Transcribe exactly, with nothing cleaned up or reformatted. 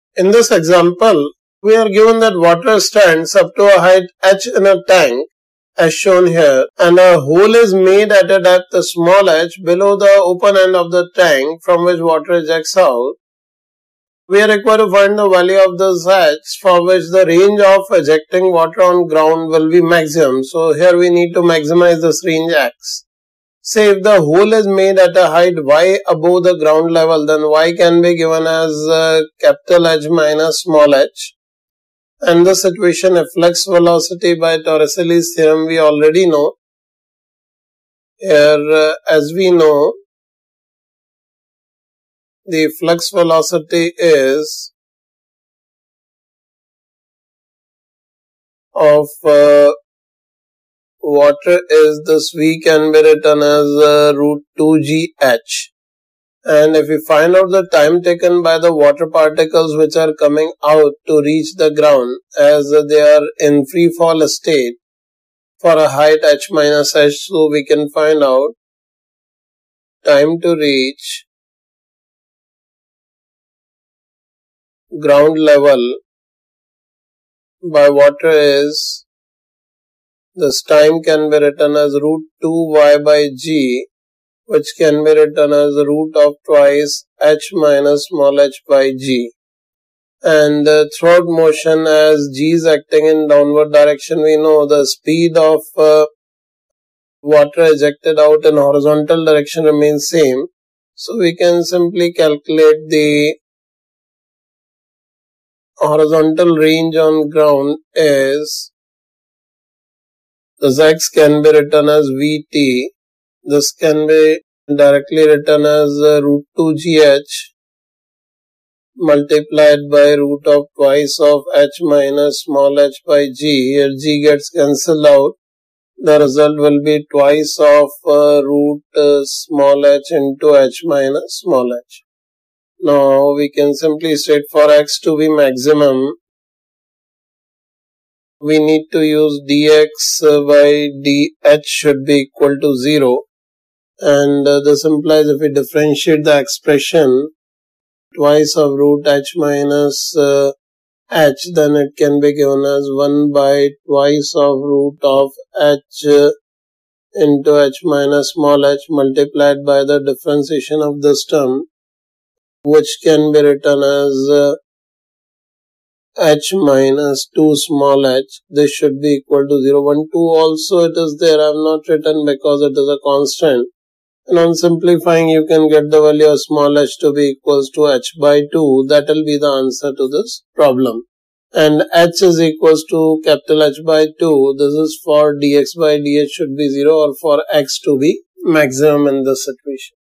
In this example, we are given that water stands up to a height h in a tank as shown here, and a hole is made at a depth small h below the open end of the tank from which water ejects out. We are required to find the value of this h for which the range of ejecting water on ground will be maximum. So here we need to maximize this range x. Say if the hole is made at a height y above the ground level, then y can be given as uh, capital H minus small h. And the situation of flux velocity by Torricelli's theorem we already know. Here uh, as we know, the flux velocity is of uh, water is this V can be written as uh, root two G H. And if we find out the time taken by the water particles which are coming out to reach the ground as they are in free fall state for a height h minus h, so we can find out time to reach ground level by water is, this time can be written as root two y by g, which can be written as the root of twice h minus small h by g. And uh, throughout motion, as g is acting in downward direction, we know the speed of uh, water ejected out in horizontal direction remains same. So we can simply calculate the horizontal range on ground is, this x can be written as vt. This can be directly written as uh, root two G H multiplied by root of twice of h minus small h by g. Here g gets cancelled out. The result will be twice of uh, root uh, small h into h minus small h. Now we can simply state for x to be maximum, we need to use dx by dh should be equal to zero. And uh, this implies if we differentiate the expression twice of root h minus uh, h, then it can be given as one by twice of root of h uh, into h minus small h multiplied by the differentiation of this term, which can be written as uh, h minus two small h. This should be equal to zero. one, two also it is there. I have not written because it is a constant. And on simplifying, you can get the value of small h to be equals to h by two. That will be the answer to this problem. And h is equals to capital H by two. This is for dx by dh should be zero, or for x to be maximum in this situation.